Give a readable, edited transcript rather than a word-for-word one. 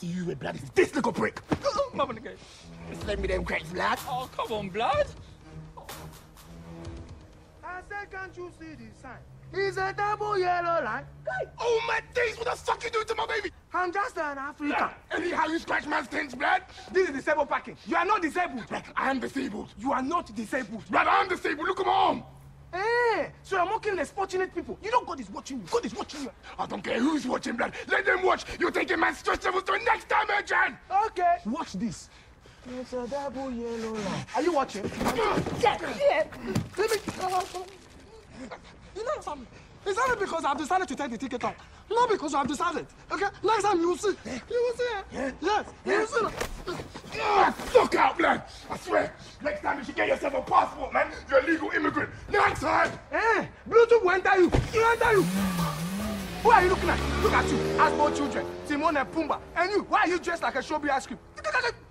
to you with blood is this little prick. Come on again. Send me them crates, blood. Oh, come on, blood. I said, can't you see the sign? It's a double yellow line. Oh my days, what the fuck you doing to my baby? I'm just an African. Anyhow, you scratch man's things, blood. This is disabled parking. You are not disabled. Blood, I am disabled. You are not disabled. Blood, I am disabled. Look at my arm. Hey, so you're mocking less fortunate people. You know God is watching you. God is watching you. I don't care who's watching, blood. Let them watch. You're taking man's stress levels to the next dimension. Okay. Watch this. It's a double yellow line. Are you watching? Yeah. Let me... You know something? It's only because I've decided to take the ticket out. Not because I've decided. Okay? Next time you'll see. You will see it. Yeah. Yes. You will see it. Fuck out, blood. I swear. Next time you should get yourself a passport, man. You're a legal immigrant. Next time. Eh? Bluetooth will enter you. It will enter you. Who are you looking at? Look at you. As both children. Timon and Pumbaa. And you, why are you dressed like a strawberry ice cream?